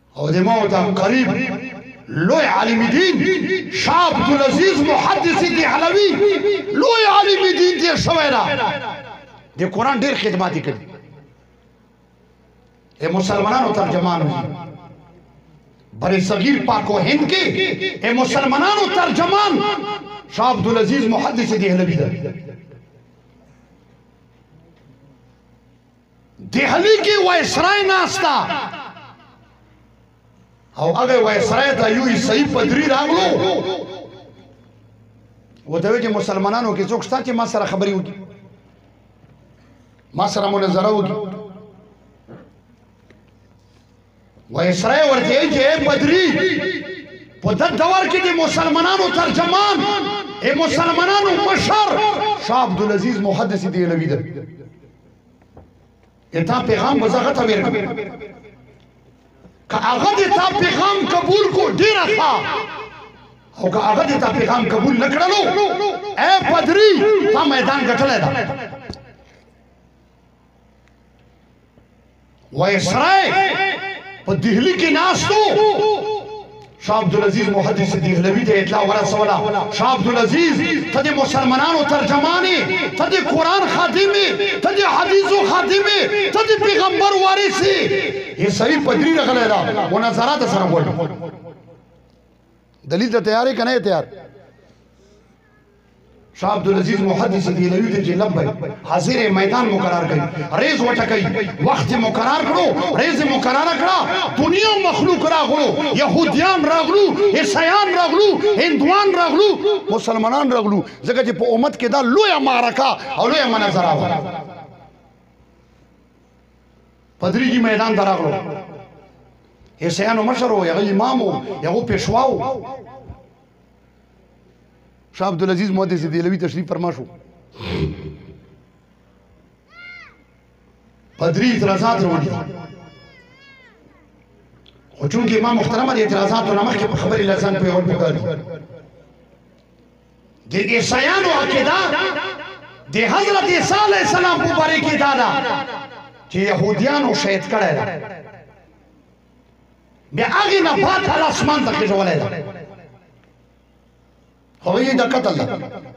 او د موت قریب لوی عالم دین شاه عبدالعزیز محدث دهلوی لوی عالم دین تیر شوی دا د قرآن ډیر خدمات کړي اے مسلمانانو ترجمان بر صغیر پاک و ہند کے اے مسلمانانو ترجمان شاہ عبدالعزیز محدث دہلوی دا دہلی کی وائسرائے ناستا او اگر وائسرائے تا یوی صحیح پدری راگلو وہ دوے کہ مسلمانانو کی چوکشتا چی ما سر خبری ہوگی ما سر منظرہ ہوگی وائسرائے ورطی ہے کہ اے پدری پدر دور کی دی مسلمانانو ترجمان اے مسلمانانو مشر شاہ عبدالعزیز محدث دہلوی دا تا پیغام وزاغتا ویرکا کہ آغا دیتا پیغام قبول کو دیرا تھا او کہ آغا دیتا پیغام قبول نکڑلو اے پدری تا میدان گٹلے دا وائسرائے پا دہلی کی ناس تو شاہ عبدالعزیز محدث دہلوی دے اطلاع ورسولا شاہ عبدالعزیز تا دے مسلمانانو ترجمانی تا دے قرآن خادمی تا دے حدیثو خادمی تا دے پیغمبر وارثی یہ صحیح پدری رکھلے دا وہ نظرات سر گوڑ دلیل تا تیار ہے کہ نہیں تیار شاہ عبدالعزیز محدث دہلوی دے جلب بھائی حاضر میدان مقرار گئی ریز وٹکئی وقت مقرار کرو ریز مقرار کرا دنیا مخلوق راغلو یہودیان راغلو عیسیان راغلو ہندوان راغلو مسلمانان راغلو زکر جی پا امت کے دا لویا معرکہ اور لویا منظر آورا پدری جی میدان دا راغلو عیسیانو مشر ہو یا غی امام ہو یا غو پیشوا ہو شاہ عبدالعزیز محدث دہلوی تشریف فرما شو پدری اعتراضات روانی اور چونکہ امام محترمہ دی اعتراضات و نمک کے خبری لسان پہ اور پکاری دی عیسیان و عقیدہ دی حضرت عیسیٰ علیہ السلام کو بارے کی دادا کہ یہودیان و شہد کڑے دا بے آگی نبات حال اسمان تک جوالے دا اور یہ دا قتل دا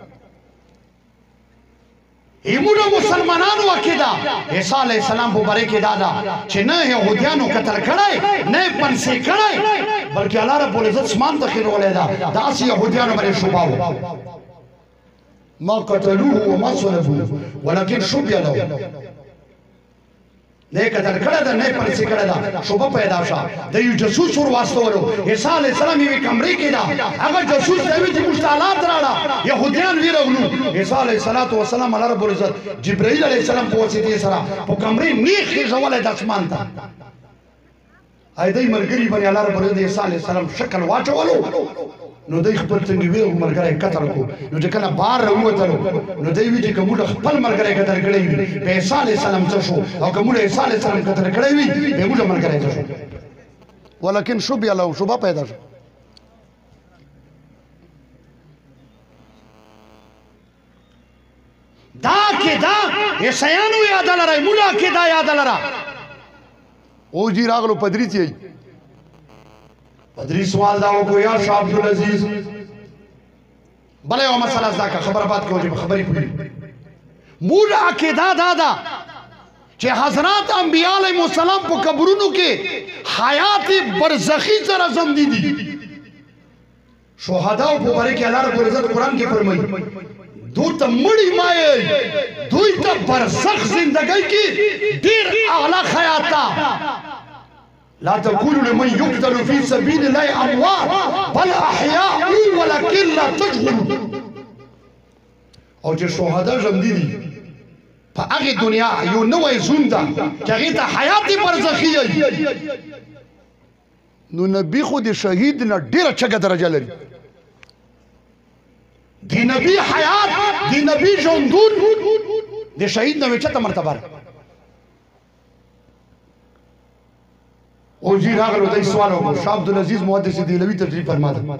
ایمونو مسلمانانو عقیدہ عیسیٰ علیہ السلام کو بارے کی دادا چھے نہ یہودیانو قتل کڑائے نہ پنسی کڑائے بلکہ اللہ رب العزت اسمان تک جوالے دا دا اسی یہودیانو بارے شبہ ہو ما قتلوه وما صلبوه ولكن شبه له نے قتل کڑا دا نے پرسی کڑا دا شبہ پیدا شا دا یو جسوس اور واسطہ ورو عیسیٰ علیہ السلام یہ کمری کی دا اگر جسوس دیوی تھی مشتعلات راڑا یہودیان ویر اگلو عیسیٰ علیہ السلام اللہ رب العزت جبرائیل علیہ السلام کو وسیطی سرا پو کمری نیخ کی زوال دسمان تا ایدائی مرگری بنی اللہ رب العزت عیسیٰ علیہ السلام شکل واچو والو نو دای خپل څنګه وی مرګره قتل کو نو چې کله بار راووتلو نو دای وی چې کومه خپل مرګره قتل کړی وي په عیسی علیه السلام څه شو او کومه عیسی علیه السلام قتل کړی وي به موږ مرګره څه شو ولکن شبه له شبه پیدا شو دا کې دا عیسیانو یاد لرای مولا کې دا یاد لرا او جی راغلو پدری چي پدری سوال داو کو یا شاہ عبدالعزیز بلے او مسئلہ ازدہ کا خبر بات کو جی خبری پوری مولا عقیدہ دادا چھے حضرات انبیاء علیہ السلام پو قبرونو کے حیات برزخی سر ازم دی دی شہداؤ پو برے کہ اللہ رب العزت قرآن کی فرمائی دو تا مڑی مائے دوی تا برزخ زندگی کی دیر اعلی خیاتا لا تقولوا لمن يقتل في سبيل الله اموات بل احياء ولكن لا تشعرون او چې شهدا ژوندي دي په هغه دنیا یو نوې ژوند ده چې هغې ته حیات برزخي وي نو نبي خو د شهید نه ډېره چږه درجه لري د نبي حیات د نبي ژوندون د شهید نه اوچته مرتبه ده او جی راغلو دای سوال ہوگا شاہ عبدالعزیز محدث دہلوی تشریف فرما دا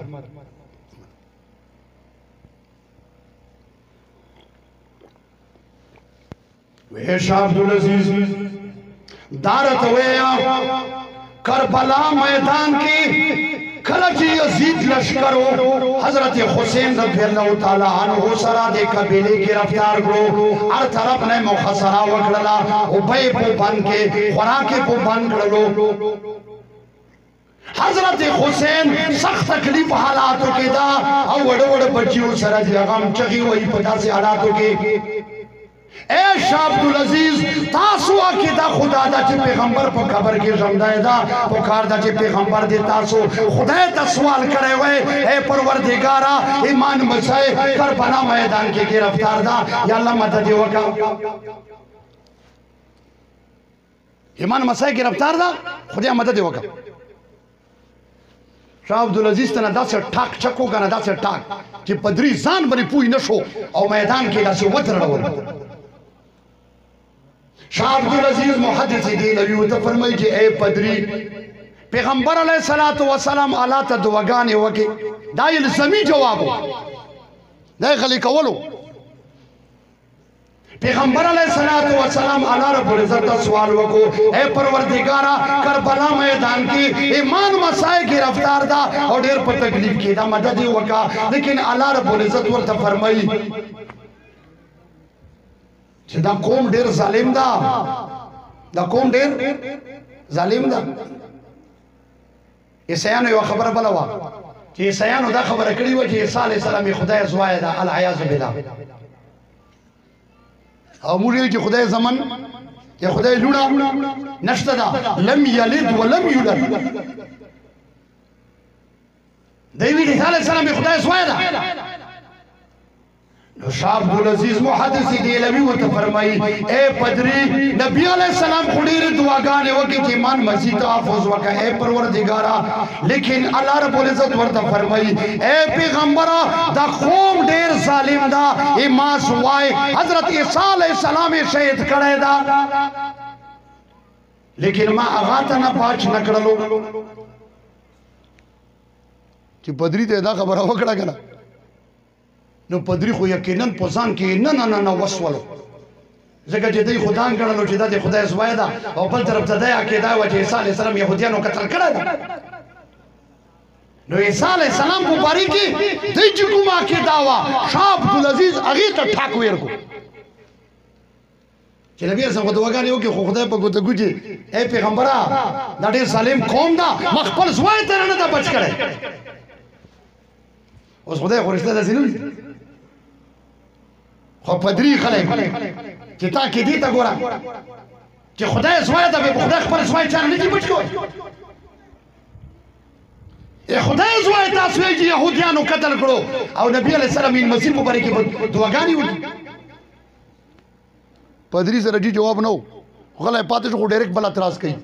وے شاہ عبدالعزیز دارت ویا کربلا میدان کی کلچی یزید لشکرو حضرت حسین رضی اللہ تعالیٰ عنہ سرا دے قبیلے گرفتار کرو ہر طرف نے محاصرہ وکڑلا ابے پو بن کے خوراکے پو بن کرلو حضرت حسین سخت تکلیف حالاتو کے دا او وڑ وڑ بچیو سرا جی غم چگی وہی پتا سے حالاتو کے اے شاہ عبدالعزیز تاسو عقیدہ خدا دا چی پیغمبر پا خبر کی جمدائے دا پکار دا چی پیغمبر دی تاسو خدا تا سوال کرے ہوئے اے پروردگارا ایمان مسائے کربلا میدان کے گرفتار دا یا اللہ مدد وکا ایمان مسائے گرفتار دا خدا مدد وکا شاہ عبدالعزیز تنا دا سے ٹھاک چکو گا نا دا سے ٹھاک چی پدری زان بری پوئی نشو او میدان کے دا سے وطر رہو شاہ عبدالعزیز محدث دہلوی تا فرمائی کہ اے پدری پیغمبر علیہ السلام اللہ تا دعاگانے وکے دائی لزمی جوابو دائی خلی کولو پیغمبر علیہ السلام اللہ رب العزت سوال وکو اے پروردگارا کربلا میدان کی ایمان مسائے کی رفتار دا اور دیر پر تکلیف کی دا مدد وکا لیکن اللہ رب العزت ورطا فرمائی دا قوم دیر ظالم دا قوم دیر ظالم دا عیسیانو یو خبر بلوا کہ عیسیانو دا خبر کری ہوا کہ عیسیٰ علیہ السلام خدای زوائے دا العیاض بلا او مولی کہ خدای زمن یا خدای لونا نشتا دا لم یلد ولم یولد دیوی عیسیٰ علیہ السلام خدای زوائے دا شاہ عبدالعزیز محدث دہلوی وہ تو فرمائی اے پدری نبی علیہ السلام خودیر دعاگانے وکی کہ ایمان مزید آفوز وکا اے پروردگارا لیکن اللہ رب العزت ورطا فرمائی اے پیغمبرہ دا قوم دیر ظالم دا ایمان سوائے حضرت عیسیٰ علیہ السلام شہید کرے دا لیکن ما آغاتا نا پاچ نکڑلو چی پدری تے دا خبرہ وکڑا کنا نو پدری خو یقیناً پوزان کی نا وسولو زکر چی دی خدان کرنو چی دا دی خدای زوائی دا او بل طرف تا دیا کی دا وچی عیسیٰ علیہ السلام یہودیانو قتل کرا دا نو عیسیٰ علیہ السلام کو باری کی دی جکو ماں کی داوا شاہ عبدالعزیز اغیتا ٹھاکویر کو چی نبی علیہ السلام خدواگانی ہو کہ خدای پا گوتا گوچی اے پیغمبرہ دا دی سالم قوم دا مخبر زوائی ترانہ دا بچ کرے اس خدای خورشتہ دا زنوی خو پدری خلق چی تا کی دیتا گورا چی خدای زوائی دا بے خدای خبر زوائی چانا نکی بچ کوئی اے خدای زوائی تاسوئی جی یہودیانو قتل کرو او نبی علیہ السلام ان مسیح مبارکی دعاگانی ہوئی پدری سر جی جواب نو غلائے پاتش کو ڈیرک بل اعتراض کئی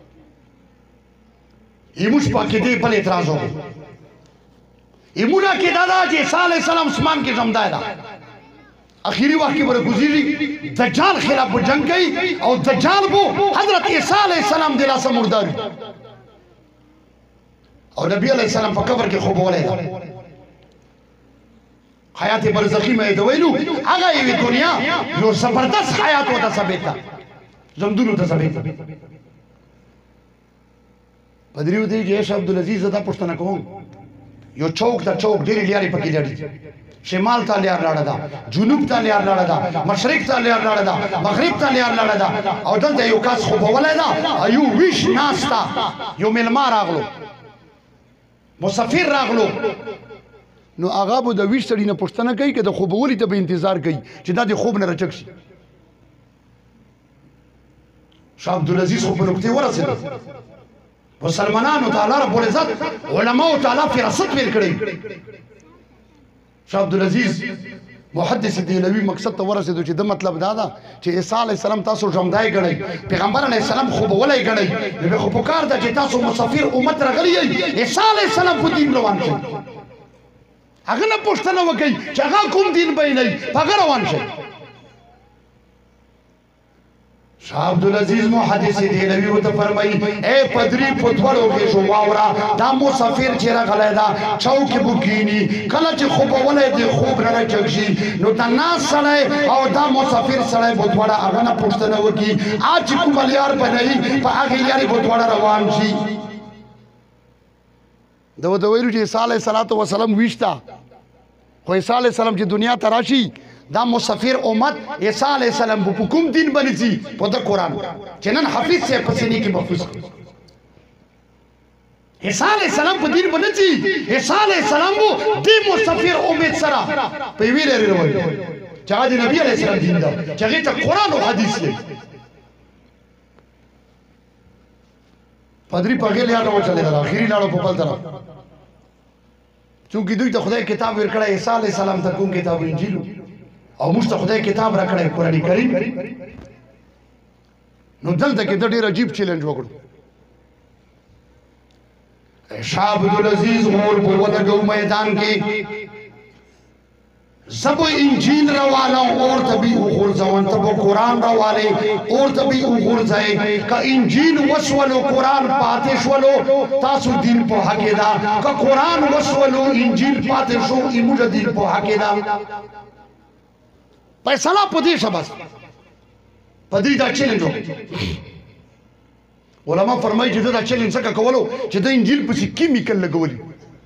ایموش پاکی دی بل اعتراض ہو گئی ایمونا کی دادا جی عیسیٰ علیہ السلام عثمان کی زمدائے دا اخیری واقعی برے گزیری دجال خلاف بو جنگ گئی اور دجال بو حضرت عیسیٰ علیہ السلام دلا سا مرداری اور نبی علیہ السلام پا قبر کے خوب بولے دا حیات برزخی میں دویلو آگا یہ دنیا جو زبردست حیات ہوتا ثابت تھا زمدون ہوتا ثابت تھا بدریو دی جیش عبدالعزیز زدہ پشتنا کون یو چوک دا چوک دیری لیاری پکی لیاری شمال تا لیار لڑا دا جنوب تا لیار لڑا دا مشرق تا لیار لڑا دا مغرب تا لیار لڑا دا او دلتا یو کاس خوب ولے دا ایو ویش ناستا یو ملما راغلو مسافر راغلو نو آغا بو دا ویش سڑی نا پشتنا کئی کہ دا خوب ولی تا بے انتظار کئی چی دا دی خوب نا رچک شی شاہ عبدالعزیز خوب نکتے ورسے مسلمانانو تعالی رب العزت علماء تعالی فراست ویل کړی شاہ عبدالعزیز محدث دہلوی مقصد تا ورسے دو چی دا مطلب دادا چی عیسیٰ علیہ السلام تاسو جمدائی گڑی پیغمبر علیہ السلام خوب ولی گڑی نبی خوب پکار دا چی تاسو مسافر امت رغلی عیسیٰ علیہ السلام کو دین روان شئی اگر نا پوشتنا وکی چی اگا کم دین بئی نئی پاگر روان شئی شاہ عبدالعزیز محدث دہلوی وہ فرمائی اے پدری پتوڑوں کے شو واورا دا مسافر چیرا غلے دا چوک بکینی کلچ خوب ولے دے خوب نرا چکشی نو تا ناس سڑے او دا مسافر سڑے پتوڑا اگنا پوچھتنا وکی آج کو ملیار بنائی پا آگے یاری پتوڑا روان شی دو دویلو چی عیسیٰ علیہ السلام ویشتا خو عیسیٰ علیہ السلام چی دنیا تراشی دا مسافر امت عیسیٰ علیہ السلام بو کم دین بنی سی پا دا قرآن چنن حفیظ سے پسینی کی محفوظ عیسیٰ علیہ السلام پا دین بنی سی عیسیٰ علیہ السلام بو دی مسافر امت سرا پیوی لے روی چاہا دی نبی علیہ السلام دین دا چاہی تا قرآن و حدیث لے پدری پاگے لیا رو چلے دا آخری لارو پپل طرف چونکہ دوی تا خدای کتاب ورکڑا عیسیٰ علیہ السلام تا کون کتاب انجیلو او مشتا خدای کتاب رکڑا ہے قرآن کریم نو دل تا کتا دیر عجیب چیلنج وکڑو شاہ عبدالعزیز مور بولا گو میدان کی زب انجیل روالا اور تبی اخور زوان تب قرآن روالے اور تبی اخور زائے کا انجیل وسولو قرآن پاتش ولو تاسو دین پو حقی دا کا قرآن وسولو انجیل پاتشو ایموجا دین پو حقی دا پیسالا پدی شباس پدی دا چلنج ہو علماء فرمائی جدا دا چلنج سکا کولو جدا انجیل پسی کیمیکل لگولی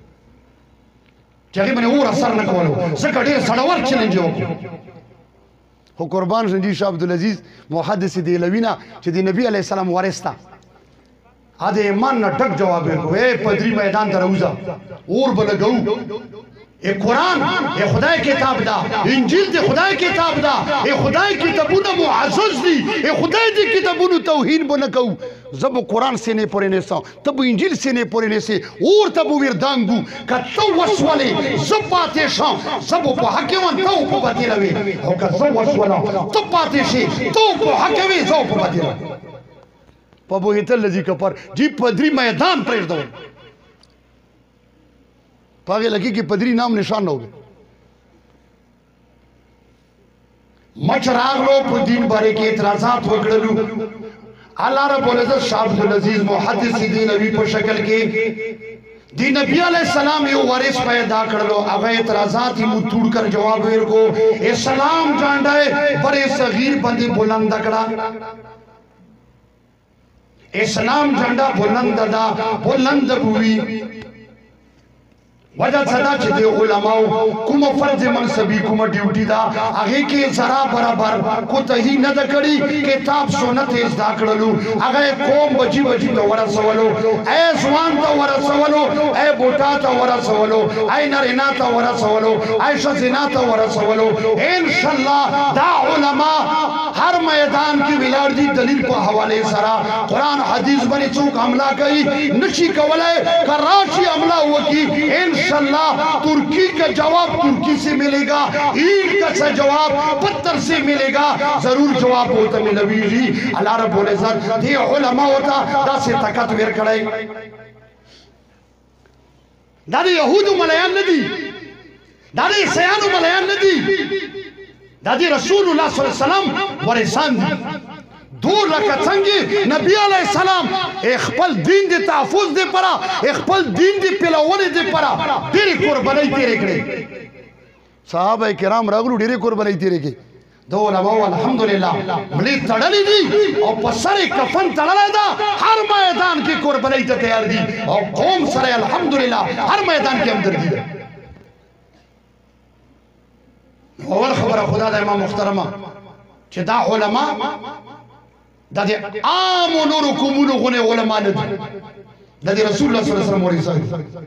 چاہی میں نے اور اثر نہ کولو سکا دیر سڑوار چلنج ہو ہو قربان سنجی شاہ عبدالعزیز محدث دہلوینا چی دی نبی علیہ السلام وارستا آدھے ایمان نہ ڈک جواب کو اے پدری میدان در روزہ اور بلگو اے قرآن اے خدای کتاب دا انجیل دے خدای کتاب دا اے خدای کتابون معزز دی اے خدای دی کتابون توہین بنکو زب قرآن سینے پورے نیسا تب انجیل سینے پورے نیسے اور تب ویردانگو کہ تو وسولے زب پاتے شاں زب پا حکیوان تو پا باتی روے ہو کہ زب وسولا تو پاتے شے تو پا حکیوے زب پا باتی روے پا بوہیتا لذی کپر جی پدری میدان پریر دو پاگے لگی کہ پدری نام نشان نہ ہوگے مچراغ لو پا دین بارے کے اعتراضات وکڑلو اللہ رب العزت شاہ عبدالعزیز محدث دین نبی پر شکل کے دی نبی علیہ السلام یہ وارث پیدا کرلو اگر اعتراضات ہی متوڑ کر جواب ویر کو اسلام جانڈائے بڑے صغیر بندی بلند کڑا اسلام جانڈا بلند دا بلند بوئی وجہ صدا چھ دے علماء کم فرض منصبی کم ڈیوٹی دا آگے کے ذرا برابر کو تہی نہ کری کتاب سنت ازدا کرلو آگے قوم بجی بجی تو ورا سوالو اے زوان تو ورا سوالو اے بوٹا تو ورا سوالو اے نرینا تو ورا سوالو اے شزنا تو ورا سوالو انشاءاللہ دا علماء ہر میدان کی ویلار دی دلیل پا حوالے سرا قرآن حدیث بنی چوک حملہ کئی نشی کولے کراشی حملہ ہوا کی انشاءاللہ ترکی کا جواب ترکی سے ملے گا ایڈ کا سا جواب پتر سے ملے گا ضرور جواب ہوتا میں نبی جی اللہ رب العزت دی علماء ہوتا دا سے طاقت ویر کڑائی دادی یہود ملیان ندی دادی سیان ملیان ندی دادی رسول اللہ صلی اللہ علیہ وسلم ورسان دی دور لکا چنگی نبی علیہ السلام اخپل دین دی تحفظ دی پرا اخپل دین دی پلاوانی دی پرا دیری قربانی تیرے کرے صحابہ کرام رغلو دیری قربانی تیرے کے دو علماء الحمدللہ ملی تڑلی دی اور پسر کفن تڑلی دا ہر میدان کی قربانی تیار دی اور قوم سرے الحمدللہ ہر میدان کی امدر دی اول خبر خدا دا امام محترمہ چھ دا علماء دا دی عام و نور و کمون و غنے علماء ندی دا دی رسول اللہ صلی اللہ علیہ وسلم ورسا دی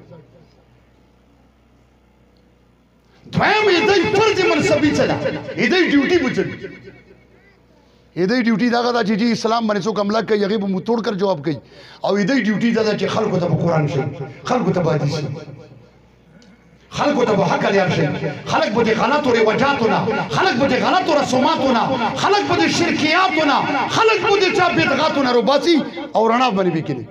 دوائم ایدائی فرض منصبی چلا ایدائی ڈیوٹی بچل ایدائی ڈیوٹی دا گا دا چی اسلام بنے سو کملک کئی یغیب متوڑ کر جواب کئی او ایدائی ڈیوٹی دا دا چی خلقو تب قرآن شئی خلقو تب حدیث خلق بده حق لیار شئی خلق بده غلط و رواجاتونا خلق بده غلط و رسوماتونا خلق بده شرکیاتونا خلق بده چا بدغاتونا رو باسی اور رناف بنی بکنی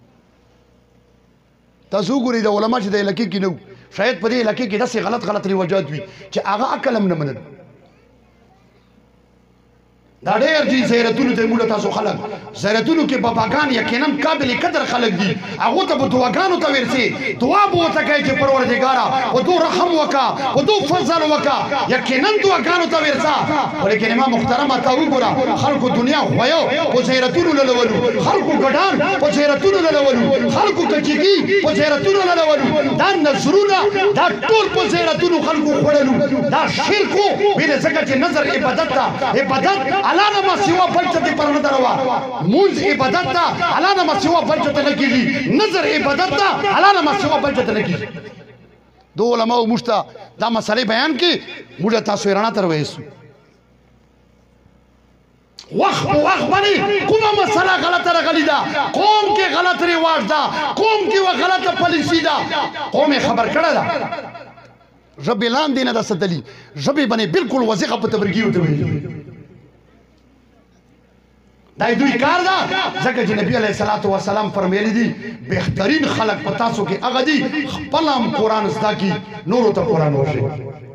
تاسو گوری دا علماء چی دا علاقی کی نو شاید پا دی علاقی کی دا سی غلط رواجات بھی چی آغا اکلم نمند دا ډېر دي زیارتونو ته موږ تاسو خلک زیارتونو کې باباګان یقینا قابل قدر خلک دي هغه ته دعاګانو ته ورسي دعا به وته کوي چې پروردګارا ودو رحم وکا ودو فضل وکا یقینا دعاګانو ته ورسا ولیکن امام محترم تا وګورا خلکو دنیا خوایو په زیارتونو لولو خلکو ګډان په زیارتونو لولو خلکو کچيږي په زیارتونو لولو دا نظرونه دا ټول په زیارتونو خلکو خړلو دا شرکو وینې څنګه چې نظر عبادت ته عبادت علانا ما سوا بلچته پر نه دروا مونږ عبادت ته علانا ما سوا بلچته نه کیږي نظر عبادت ته علانا ما سوا بلچته نه کیږي دو علماء مشتا دا مسئله بیان کی موږ تاسو رڼا تر وېسو وخت باندې کومه مسله غلطه راغلی دا قوم کې غلط ریواج دا قوم کې غلطه پالیسی دا قوم خبر کړه دا رب اعلان دینه د ستلی رب باندې بالکل وظیفه په تبرګي وته وی دا دوی کار دا ځکه چې نبی علیه الصلاۃ والسلام فرمایلی دي بهترین خلق پتا سو کې هغه دي خپل قرآن زده کی نور ته قرآن وشي